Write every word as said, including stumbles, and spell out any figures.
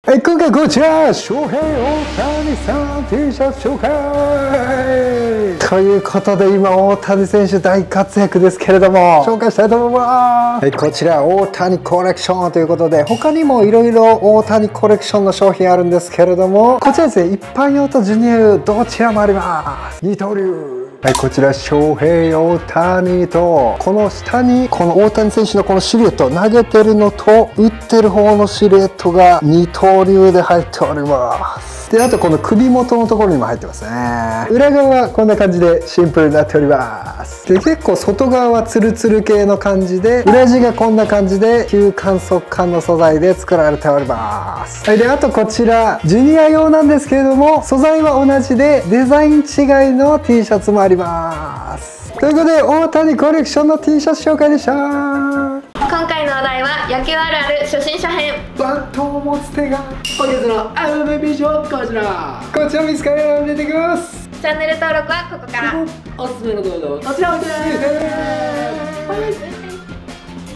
はい、今回こちら、翔平大谷さん T シャツ紹介ということで、今大谷選手大活躍ですけれども、紹介したいと思います。はい、こちら大谷コレクションということで、他にもいろいろ大谷コレクションの商品あるんですけれども、こちらですね、一般用とジュニア用どちらもあります。二刀流。はい、こちら翔平大谷と、この下にこの大谷選手のこのシルエット、投げてるのと打ってる方のシルエットが二刀流で入っております。で、あとこの首元のところにも入ってますね。裏側はこんな感じでシンプルになっております。で、結構外側はツルツル系の感じで、裏地がこんな感じで吸汗速乾の素材で作られております。はい、で、あとこちらジュニア用なんですけれども、素材は同じでデザイン違いの T シャツもあります。ということで大谷コレクションの T シャツ紹介でした。 今回のお題は野球あるある初心者編。 バットを持つ手が本日のアウメビジョンこちら。 こちら見つかるように出てきます。 チャンネル登録はここから。 おすすめの動画はこちらを見て。